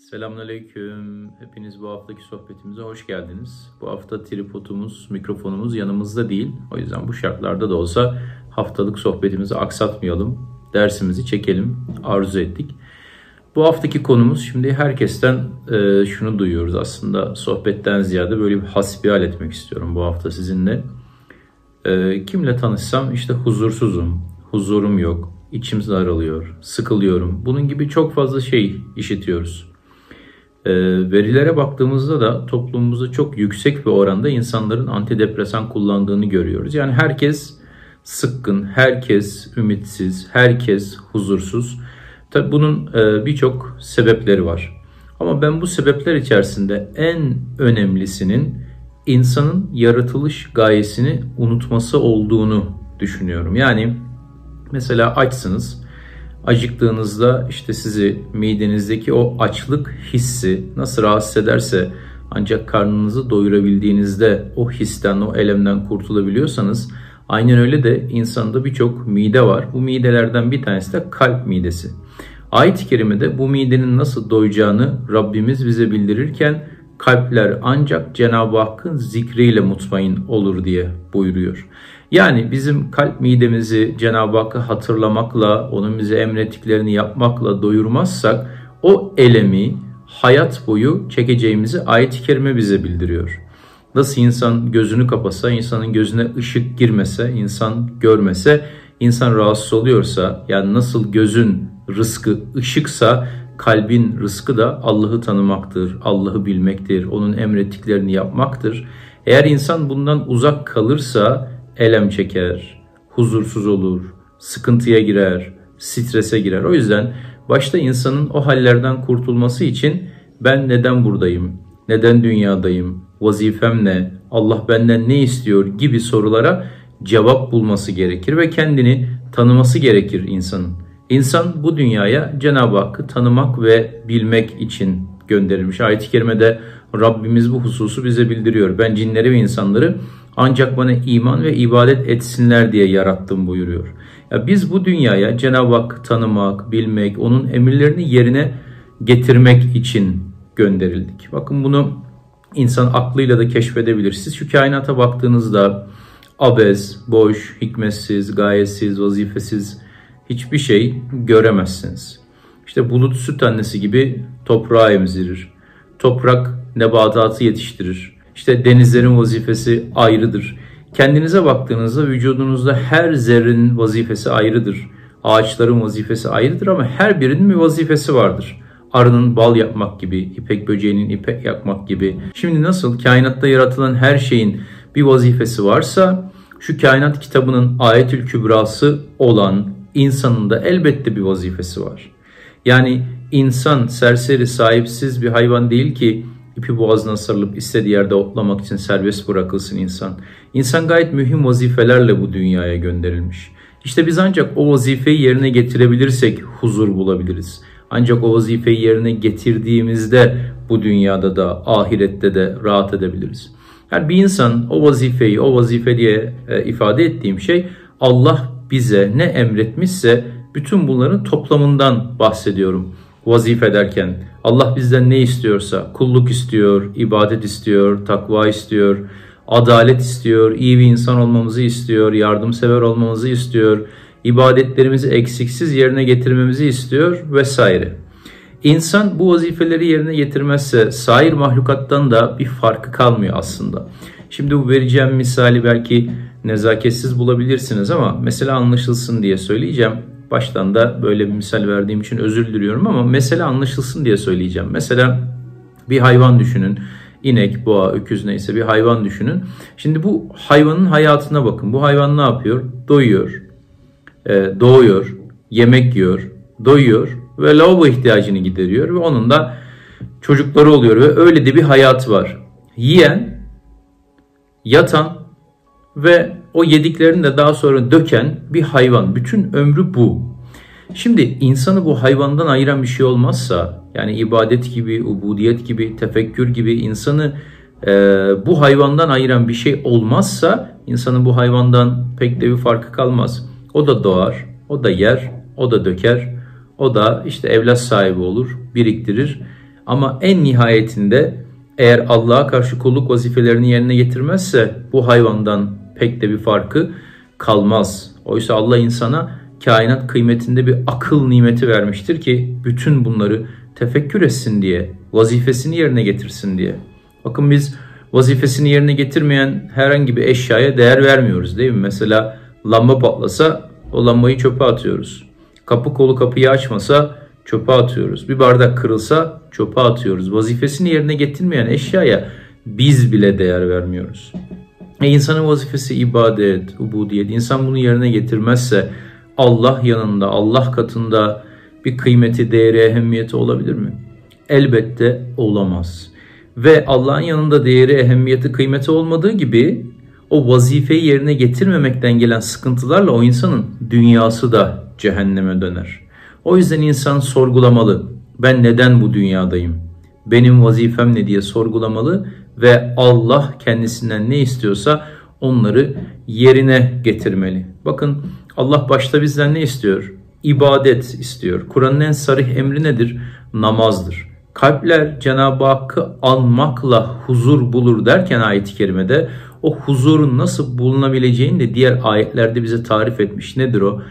Selamünaleyküm. Hepiniz bu haftaki sohbetimize hoş geldiniz. Bu hafta tripodumuz, mikrofonumuz yanımızda değil. O yüzden bu şartlarda da olsa haftalık sohbetimizi aksatmayalım. Dersimizi çekelim arzu ettik. Bu haftaki konumuz, şimdi herkesten şunu duyuyoruz aslında, sohbetten ziyade böyle bir hasbihal etmek istiyorum bu hafta sizinle. Kimle tanışsam işte huzursuzum, huzurum yok, içim daralıyor, sıkılıyorum. Bunun gibi çok fazla şey işitiyoruz. Verilere baktığımızda da toplumumuzda çok yüksek bir oranda insanların antidepresan kullandığını görüyoruz. Yani herkes sıkkın, herkes ümitsiz, herkes huzursuz. Tabii bunun birçok sebepleri var. Ama ben bu sebepler içerisinde en önemlisinin insanın yaratılış gayesini unutması olduğunu düşünüyorum. Yani mesela açsınız. Acıktığınızda işte sizi midenizdeki o açlık hissi nasıl rahatsız ederse, ancak karnınızı doyurabildiğinizde o histen, o elemden kurtulabiliyorsanız, aynen öyle de insanda birçok mide var. Bu midelerden bir tanesi de kalp midesi. Ayet-i kerimede bu midenin nasıl doyacağını Rabbimiz bize bildirirken kalpler ancak Cenab-ı Hakk'ın zikriyle mutmain olur diye buyuruyor. Yani bizim kalp midemizi Cenab-ı Hakk'ı hatırlamakla, onun bize emrettiklerini yapmakla doyurmazsak o elemi hayat boyu çekeceğimizi ayet-i kerime bize bildiriyor. Nasıl insan gözünü kapasa, insanın gözüne ışık girmese, insan görmese, insan rahatsız oluyorsa, yani nasıl gözün rızkı ışıksa, kalbin rızkı da Allah'ı tanımaktır, Allah'ı bilmektir, onun emrettiklerini yapmaktır. Eğer insan bundan uzak kalırsa elem çeker, huzursuz olur, sıkıntıya girer, strese girer. O yüzden başta insanın o hallerden kurtulması için ben neden buradayım, neden dünyadayım, vazifem ne, Allah benden ne istiyor gibi sorulara cevap bulması gerekir ve kendini tanıması gerekir insanın. İnsan bu dünyaya Cenab-ı Hakk'ı tanımak ve bilmek için gönderilmiş. Ayet-i kerimede Rabbimiz bu hususu bize bildiriyor. Ben cinleri ve insanları ancak bana iman ve ibadet etsinler diye yarattım buyuruyor. Ya biz bu dünyaya Cenab-ı Hakk'ı tanımak, bilmek, onun emirlerini yerine getirmek için gönderildik. Bakın bunu insan aklıyla da keşfedebilir. Siz şu kainata baktığınızda abes, boş, hikmetsiz, gayetsiz, vazifesiz hiçbir şey göremezsiniz. İşte bulut süt annesi gibi toprağı emzirir. Toprak nebatatı yetiştirir. İşte denizlerin vazifesi ayrıdır. Kendinize baktığınızda vücudunuzda her zerrenin vazifesi ayrıdır. Ağaçların vazifesi ayrıdır ama her birinin bir vazifesi vardır. Arının bal yapmak gibi, ipek böceğinin ipek yapmak gibi. Şimdi nasıl kainatta yaratılan her şeyin bir vazifesi varsa, şu kainat kitabının Ayetül Kübrası olan insanın da elbette bir vazifesi var. Yani insan serseri, sahipsiz bir hayvan değil ki ipi boğazına sarılıp istediği yerde otlamak için serbest bırakılsın insan. İnsan gayet mühim vazifelerle bu dünyaya gönderilmiş. İşte biz ancak o vazifeyi yerine getirebilirsek huzur bulabiliriz. Ancak o vazifeyi yerine getirdiğimizde bu dünyada da ahirette de rahat edebiliriz. Yani bir insan o vazifeyi, o vazife diye ifade ettiğim şey, Allah bize ne emretmişse bütün bunların toplamından bahsediyorum. Vazife derken Allah bizden ne istiyorsa, kulluk istiyor, ibadet istiyor, takva istiyor, adalet istiyor, iyi bir insan olmamızı istiyor, yardımsever olmamızı istiyor, ibadetlerimizi eksiksiz yerine getirmemizi istiyor vesaire. İnsan bu vazifeleri yerine getirmezse sair mahlukattan da bir farkı kalmıyor aslında. Şimdi bu vereceğim misali belki nezaketsiz bulabilirsiniz ama mesela anlaşılsın diye söyleyeceğim. Baştan da böyle bir misal verdiğim için özür diliyorum ama mesele anlaşılsın diye söyleyeceğim. Mesela bir hayvan düşünün. İnek, boğa, öküz neyse bir hayvan düşünün. Şimdi bu hayvanın hayatına bakın. Bu hayvan ne yapıyor? Doyuyor, doğuyor, yemek yiyor, doyuyor ve lavabo ihtiyacını gideriyor ve onun da çocukları oluyor ve öyle de bir hayat var. Yiyen, yatan ve o yediklerini de daha sonra döken bir hayvan. Bütün ömrü bu. Şimdi insanı bu hayvandan ayıran bir şey olmazsa, yani ibadet gibi, ubudiyet gibi, tefekkür gibi insanı bu hayvandan ayıran bir şey olmazsa, insanın bu hayvandan pek de bir farkı kalmaz. O da doğar, o da yer, o da döker, o da işte evlat sahibi olur, biriktirir. Ama en nihayetinde eğer Allah'a karşı kulluk vazifelerini yerine getirmezse bu hayvandan pek de bir farkı kalmaz. Oysa Allah insana kainat kıymetinde bir akıl nimeti vermiştir ki bütün bunları tefekkür etsin diye, vazifesini yerine getirsin diye. Bakın biz vazifesini yerine getirmeyen herhangi bir eşyaya değer vermiyoruz değil mi? Mesela lamba patlasa o lambayı çöpe atıyoruz. Kapı kolu kapıyı açmasa çöpe atıyoruz. Bir bardak kırılsa çöpe atıyoruz. Vazifesini yerine getirmeyen eşyaya biz bile değer vermiyoruz. İnsanın vazifesi ibadet, ubudiyet. İnsan bunu yerine getirmezse Allah yanında, Allah katında bir kıymeti, değeri, ehemmiyeti olabilir mi? Elbette olamaz. Ve Allah'ın yanında değeri, ehemmiyeti, kıymeti olmadığı gibi o vazifeyi yerine getirmemekten gelen sıkıntılarla o insanın dünyası da cehenneme döner. O yüzden insan sorgulamalı. Ben neden bu dünyadayım? Benim vazifem ne diye sorgulamalı ve Allah kendisinden ne istiyorsa onları yerine getirmeli. Bakın Allah başta bizden ne istiyor? İbadet istiyor. Kur'an'ın en sarih emri nedir? Namazdır. Kalpler Cenab-ı Hakk'ı anmakla huzur bulur derken ayet-i kerimede o huzurun nasıl bulunabileceğini de diğer ayetlerde bize tarif etmiş. Nedir o?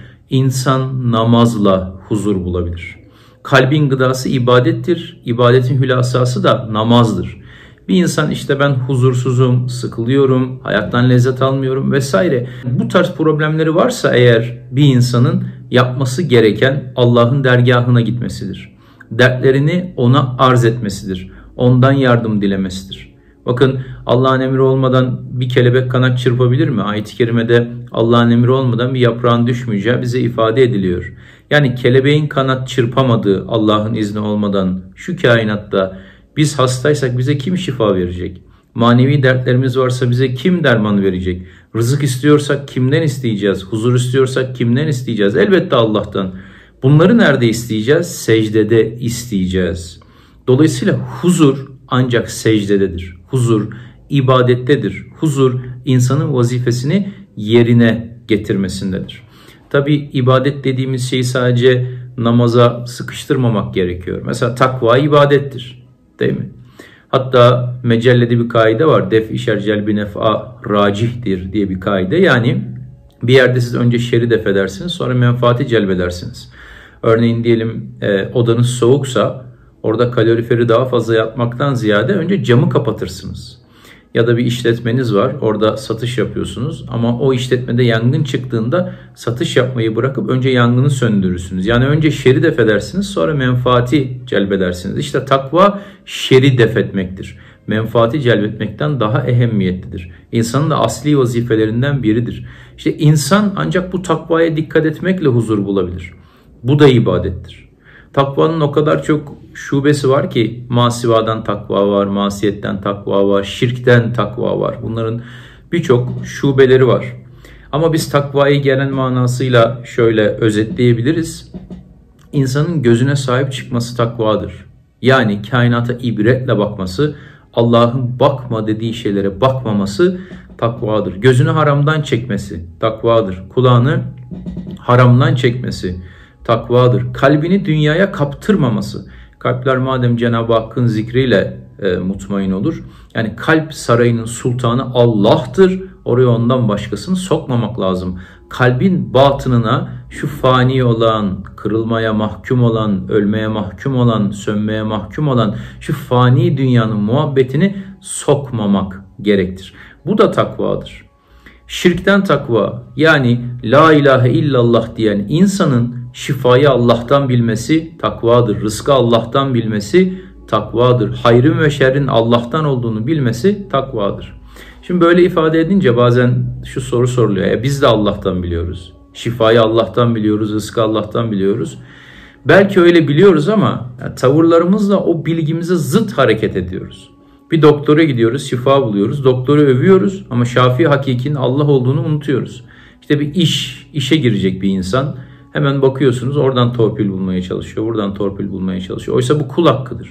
İnsan namazla huzur bulabilir. Kalbin gıdası ibadettir. İbadetin hülasası da namazdır. Bir insan işte ben huzursuzum, sıkılıyorum, hayattan lezzet almıyorum vesaire. Bu tarz problemleri varsa eğer bir insanın yapması gereken Allah'ın dergahına gitmesidir. Dertlerini ona arz etmesidir. Ondan yardım dilemesidir. Bakın Allah'ın emri olmadan bir kelebek kanat çırpabilir mi? Ayet-i kerimede Allah'ın emri olmadan bir yaprağın düşmeyeceği bize ifade ediliyor. Yani kelebeğin kanat çırpamadığı Allah'ın izni olmadan şu kainatta biz hastaysak bize kim şifa verecek? Manevi dertlerimiz varsa bize kim derman verecek? Rızık istiyorsak kimden isteyeceğiz? Huzur istiyorsak kimden isteyeceğiz? Elbette Allah'tan. Bunları nerede isteyeceğiz? Secdede isteyeceğiz. Dolayısıyla huzur ancak secdededir. Huzur ibadettedir. Huzur insanın vazifesini yerine getirmesindedir. Tabi ibadet dediğimiz şeyi sadece namaza sıkıştırmamak gerekiyor. Mesela takva ibadettir. Değil mi? Hatta mecellede bir kaide var. Def-i şercel bi nef'a racihtir diye bir kaide. Yani bir yerde siz önce şerri def edersiniz, sonra menfaati celbedersiniz. Örneğin diyelim odanız soğuksa orada kaloriferi daha fazla yapmaktan ziyade önce camı kapatırsınız. Ya da bir işletmeniz var, orada satış yapıyorsunuz ama o işletmede yangın çıktığında satış yapmayı bırakıp önce yangını söndürürsünüz. Yani önce şerri def edersiniz, sonra menfaati celbedersiniz. İşte takva şerri def etmektir. Menfaati celbetmekten daha ehemmiyetlidir. İnsanın da asli vazifelerinden biridir. İşte insan ancak bu takvaya dikkat etmekle huzur bulabilir. Bu da ibadettir. Takvanın o kadar çok şubesi var ki masivadan takva var, masiyetten takva var, şirkten takva var. Bunların birçok şubeleri var. Ama biz takvayı genel manasıyla şöyle özetleyebiliriz. İnsanın gözüne sahip çıkması takvadır. Yani kainata ibretle bakması, Allah'ın bakma dediği şeylere bakmaması takvadır. Gözünü haramdan çekmesi takvadır. Kulağını haramdan çekmesi takvadır. Kalbini dünyaya kaptırmaması. Kalpler madem Cenab-ı Hakk'ın zikriyle mutmain olur. Yani kalp sarayının sultanı Allah'tır. Oraya ondan başkasını sokmamak lazım. Kalbin batınına şu fani olan, kırılmaya mahkum olan, ölmeye mahkum olan, sönmeye mahkum olan şu fani dünyanın muhabbetini sokmamak gerektir. Bu da takvadır. Şirkten takva, yani la ilahe illallah diyen insanın şifayı Allah'tan bilmesi takvadır. Rızkı Allah'tan bilmesi takvadır. Hayrın ve şerrin Allah'tan olduğunu bilmesi takvadır. Şimdi böyle ifade edince bazen şu soru soruluyor. Ya biz de Allah'tan biliyoruz. Şifayı Allah'tan biliyoruz, rızkı Allah'tan biliyoruz. Belki öyle biliyoruz ama tavırlarımızla o bilgimize zıt hareket ediyoruz. Bir doktora gidiyoruz, şifa buluyoruz. Doktoru övüyoruz ama şafi hakikinin Allah olduğunu unutuyoruz. İşte bir işe girecek bir insan. Hemen bakıyorsunuz oradan torpil bulmaya çalışıyor, buradan torpil bulmaya çalışıyor. Oysa bu kul hakkıdır.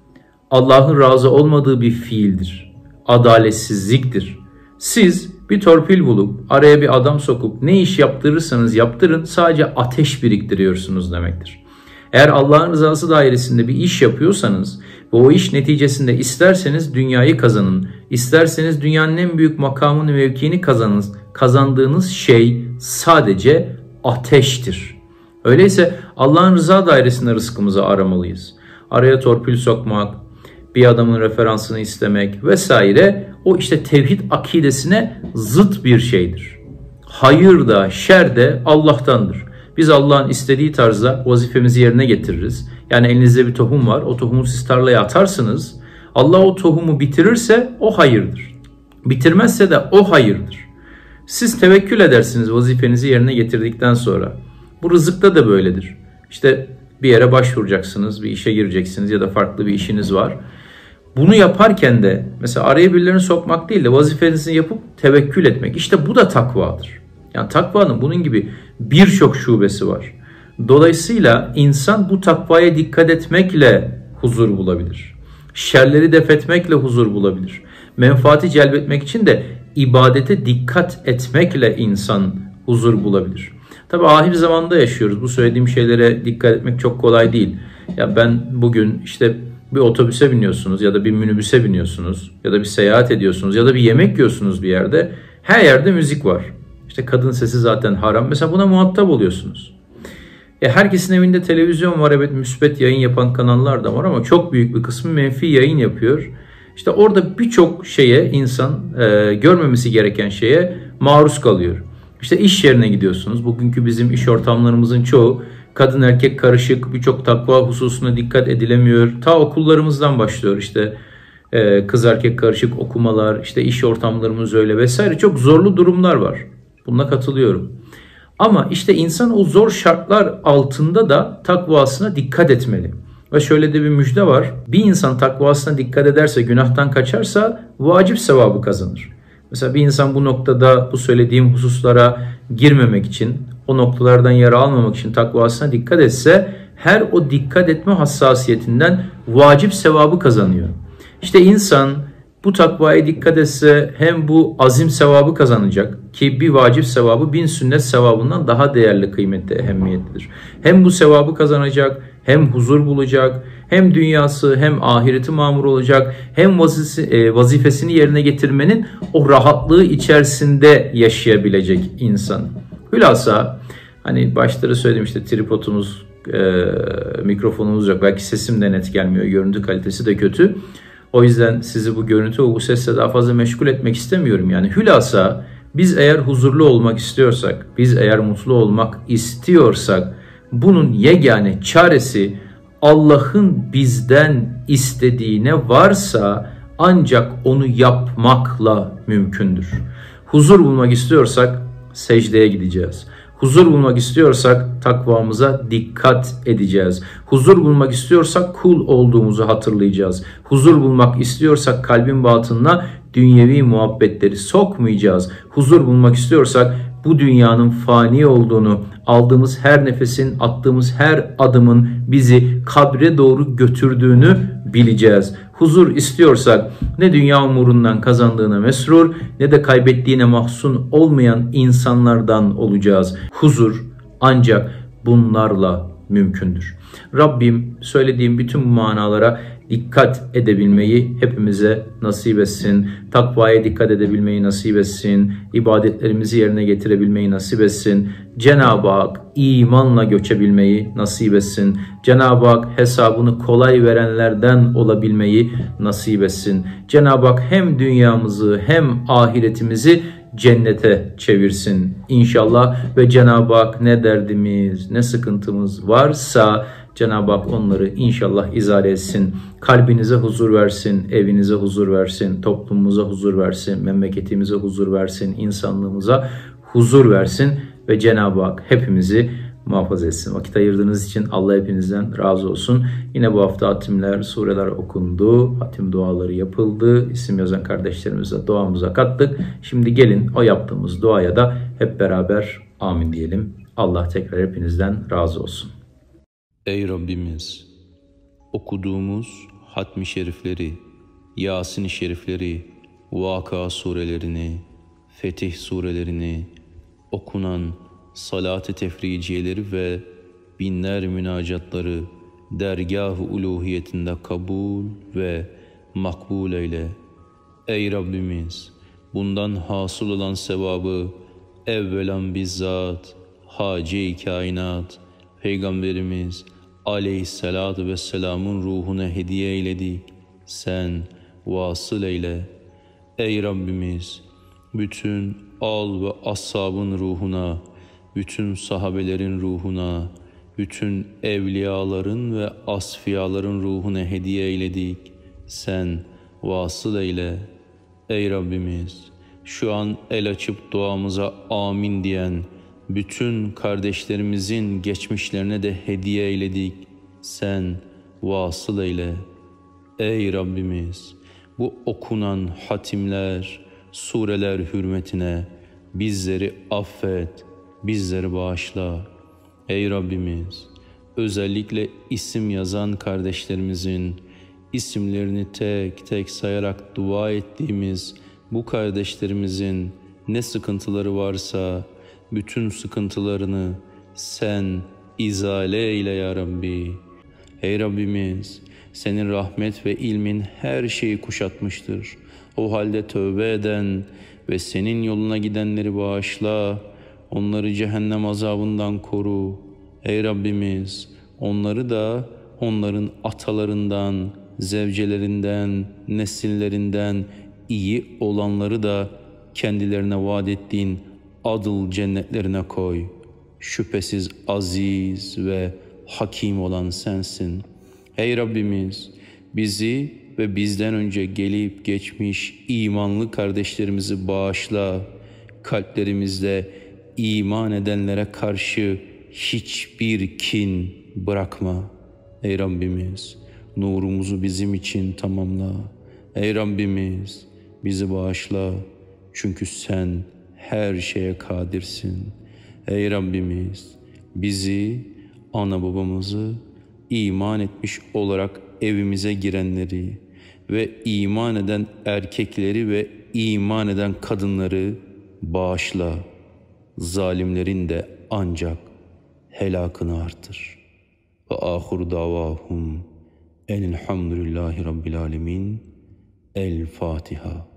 Allah'ın razı olmadığı bir fiildir. Adaletsizliktir. Siz bir torpil bulup araya bir adam sokup ne iş yaptırırsanız yaptırın sadece ateş biriktiriyorsunuz demektir. Eğer Allah'ın rızası dairesinde bir iş yapıyorsanız Ve o iş neticesinde isterseniz dünyayı kazanın, isterseniz dünyanın en büyük makamını, mevkiini kazanınız. Kazandığınız şey sadece ateştir. Öyleyse Allah'ın rıza dairesinde rızkımızı aramalıyız. Araya torpil sokmak, bir adamın referansını istemek vesaire o işte tevhid akidesine zıt bir şeydir. Hayır da şer de Allah'tandır. Biz Allah'ın istediği tarzda vazifemizi yerine getiririz. Yani elinizde bir tohum var, o tohumu siz tarlaya atarsınız. Allah o tohumu bitirirse o hayırdır. Bitirmezse de o hayırdır. Siz tevekkül edersiniz vazifenizi yerine getirdikten sonra. Bu rızıkta da böyledir. İşte bir yere başvuracaksınız, bir işe gireceksiniz ya da farklı bir işiniz var. Bunu yaparken de mesela araya birilerini sokmak değil de vazifenizi yapıp tevekkül etmek. İşte bu da takvadır. Yani takvanın bunun gibi birçok şubesi var. Dolayısıyla insan bu takvaya dikkat etmekle huzur bulabilir. Şerleri def etmekle huzur bulabilir. Menfaati celbetmek için de ibadete dikkat etmekle insan huzur bulabilir. Tabi ahir zamanda yaşıyoruz. Bu söylediğim şeylere dikkat etmek çok kolay değil. Ya ben bugün işte bir otobüse biniyorsunuz ya da bir minibüse biniyorsunuz ya da bir seyahat ediyorsunuz ya da bir yemek yiyorsunuz bir yerde. Her yerde müzik var. İşte kadın sesi zaten haram. Mesela buna muhatap oluyorsunuz. Herkesin evinde televizyon var. Evet, müspet yayın yapan kanallar da var ama çok büyük bir kısmı menfi yayın yapıyor. İşte orada birçok şeye insan görmemesi gereken şeye maruz kalıyor. İşte iş yerine gidiyorsunuz. Bugünkü bizim iş ortamlarımızın çoğu kadın erkek karışık, birçok takva hususuna dikkat edilemiyor. Ta okullarımızdan başlıyor işte kız erkek karışık okumalar, işte iş ortamlarımız öyle vesaire. Çok zorlu durumlar var. Buna katılıyorum. Ama işte insan o zor şartlar altında da takvasına dikkat etmeli. Ve şöyle de bir müjde var. Bir insan takvasına dikkat ederse, günahtan kaçarsa vacip sevabı kazanır. Mesela bir insan bu noktada bu söylediğim hususlara girmemek için, o noktalardan yara almamak için takvasına dikkat etse, her o dikkat etme hassasiyetinden vacip sevabı kazanıyor. İşte insan bu takvaya dikkat etse hem bu azim sevabı kazanacak ki bir vacip sevabı 1000 sünnet sevabından daha değerli, kıymetli, ehemmiyetlidir. Hem bu sevabı kazanacak, hem huzur bulacak, hem dünyası hem ahireti mamur olacak, hem vazifesini yerine getirmenin o rahatlığı içerisinde yaşayabilecek insan. Hülasa hani başları söyledim, işte tripodumuz, mikrofonumuz yok. Belki sesim de net gelmiyor, görüntü kalitesi de kötü. O yüzden sizi bu görüntü ve bu sesle daha fazla meşgul etmek istemiyorum. Yani hülasa biz eğer huzurlu olmak istiyorsak, biz eğer mutlu olmak istiyorsak bunun yegane çaresi Allah'ın bizden istediği ne varsa ancak onu yapmakla mümkündür. Huzur bulmak istiyorsak secdeye gideceğiz. Huzur bulmak istiyorsak takvamıza dikkat edeceğiz. Huzur bulmak istiyorsak kul olduğumuzu hatırlayacağız. Huzur bulmak istiyorsak kalbin batınına dünyevi muhabbetleri sokmayacağız. Huzur bulmak istiyorsak bu dünyanın fani olduğunu, aldığımız her nefesin, attığımız her adımın bizi kabre doğru götürdüğünü bileceğiz. Huzur istiyorsak ne dünya umurundan kazandığına mesrur ne de kaybettiğine mahzun olmayan insanlardan olacağız. Huzur ancak bunlarla mümkündür. Rabbim söylediğim bütün bu manalara dikkat edebilmeyi hepimize nasip etsin. Takvaya dikkat edebilmeyi nasip etsin. İbadetlerimizi yerine getirebilmeyi nasip etsin. Cenab-ı Hak imanla göçebilmeyi nasip etsin. Cenab-ı Hak hesabını kolay verenlerden olabilmeyi nasip etsin. Cenab-ı Hak hem dünyamızı hem ahiretimizi cennete çevirsin inşallah ve Cenab-ı Hak ne derdimiz ne sıkıntımız varsa Cenab-ı Hak onları inşallah izale etsin. Kalbinize huzur versin, evinize huzur versin, toplumumuza huzur versin, memleketimize huzur versin, insanlığımıza huzur versin ve Cenab-ı Hak hepimizi muhafaza etsin. Vakit ayırdığınız için Allah hepinizden razı olsun. Yine bu hafta hatimler, sureler okundu, hatim duaları yapıldı. İsim yazan kardeşlerimize duamıza kattık. Şimdi gelin o yaptığımız duaya da hep beraber amin diyelim. Allah tekrar hepinizden razı olsun. Ey Rabbimiz! Okuduğumuz hatmi şerifleri, Yasin-i şerifleri, Vaka surelerini, Fetih surelerini, okunan salat-ı tefriciyeleri ve binler münacatları dergâh-ı uluhiyetinde kabul ve makbul eyle. Ey Rabbimiz, bundan hasıl olan sevabı evvelan bizzat Hâce-i Kainat Peygamberimiz Aleyhisselatü Vesselam'ın ruhuna hediye eyledik. Sen vasıl eyle. Ey Rabbimiz, bütün al ve ashabın ruhuna, bütün sahabelerin ruhuna, bütün evliyaların ve asfiyaların ruhuna hediye eyledik. Sen vasıl eyle. Ey Rabbimiz, şu an el açıp duamıza amin diyen bütün kardeşlerimizin geçmişlerine de hediye eyledik. Sen vasıl eyle. Ey Rabbimiz, bu okunan hatimler, sureler hürmetine bizleri affet, bizleri bağışla. Ey Rabbimiz, özellikle isim yazan kardeşlerimizin isimlerini tek tek sayarak dua ettiğimiz bu kardeşlerimizin ne sıkıntıları varsa bütün sıkıntılarını sen izale eyle ya Rabbi. Ey Rabbimiz, senin rahmet ve ilmin her şeyi kuşatmıştır. O halde tövbe eden ve senin yoluna gidenleri bağışla, onları cehennem azabından koru. Ey Rabbimiz, onları da onların atalarından, zevcelerinden, nesillerinden iyi olanları da kendilerine vaat ettiğin adıl cennetlerine koy. Şüphesiz aziz ve hakim olan sensin. Ey Rabbimiz, bizi ve bizden önce gelip geçmiş imanlı kardeşlerimizi bağışla. Kalplerimizde iman edenlere karşı hiçbir kin bırakma. Ey Rabbimiz, nurumuzu bizim için tamamla. Ey Rabbimiz, bizi bağışla. Çünkü sen her şeye kadirsin. Ey Rabbimiz, bizi, ana babamızı, iman etmiş olarak evimize girenleri ve iman eden erkekleri ve iman eden kadınları bağışla. Zalimlerin de ancak helakını artır. Ve ahir davahum enilhamdülillahi rabbil alemin. El Fatiha.